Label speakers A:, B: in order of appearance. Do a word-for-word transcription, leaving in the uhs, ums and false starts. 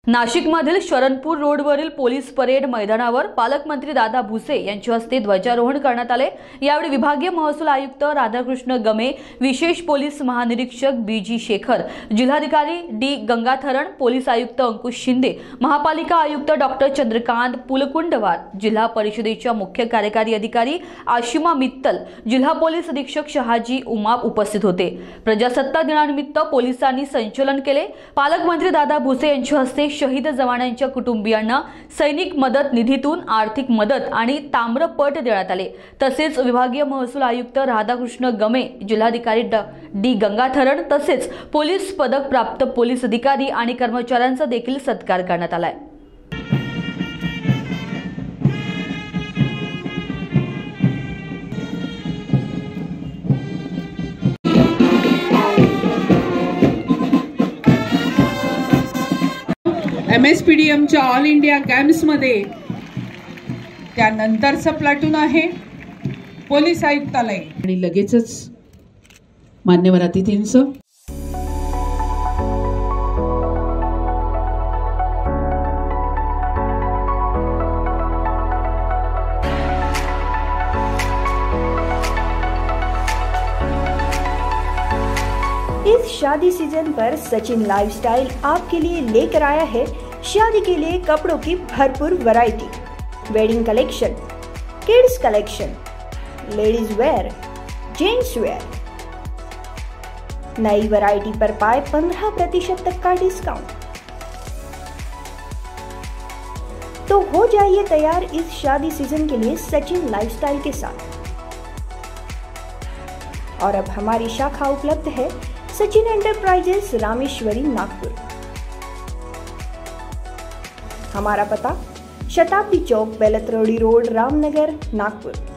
A: नाशिकमधील शरणपूर रोडवरील police parade मैदानावर पालकमंत्री दादा भुसे यांच्या हस्ते ध्वजारोहण करण्यात आले। यावेळी विभागीय महसूल आयुक्त राधाकृष्ण गमे, विशेष पोलीस महानिरीक्षक बी जी शेखर, जिल्हाधिकारी डी गंगाथरण, पोलीस आयुक्त अंकुश शिंदे, महापालिका आयुक्त डॉक्टर चंद्रकांत पुलकुंडवार, जिल्हा परिषदेच्या मुख्य कार्यकारी अधिकारी आशिमा मित्तल, जिल्हा पोलीस अधीक्षक शहाजी उमाप उपस्थित होते। प्रजासत्ताक दिनानिमित्त पोलिसांनी संचलन केले। पालकमंत्री दादा भुसे यांच्या हस्ते शहीद जवानांच्या कुटुंबियांना सैनिक मदत निधीतून आर्थिक मदत आणि ताम्रपट देण्यात आले। तसेच विभागीय महसूल आयुक्त राधाकृष्ण गमे, जिल्हाधिकारी डी गंगाथरण तसेच पोलीस पदक प्राप्त पोलीस अधिकारी आणि कर्मचाऱ्यांचा देखील सत्कार करण्यात आला।
B: एम एस पी डी एमच्या ऑल इंडिया गेम्समध्ये त्यानंतरचं प्लाटून आहे पोलीस आयुक्तालय आणि लगेचच मान्यवर अतिथींचं
C: इस शादी सीजन पर सचिन लाइफस्टाइल आपके लिए लेकर आया है शादी के लिए कपड़ों की भरपूर variety, wedding collection, kids collection, ladies wear, gents wear. नई वैरायटी पर पाए पंद्रह प्रतिशत तक का डिस्काउंट। तो हो जाइए तैयार इस शादी सीजन के लिए सचिन लाइफस्टाइल के साथ। और अब हमारी शाखा उपलब्ध है सचिन एंटरप्राइजेस, रामेश्वरी, नागपुर। हमारा पता शताब्दी चौक, बेलतरोड़ी रोड, रामनगर, नागपुर।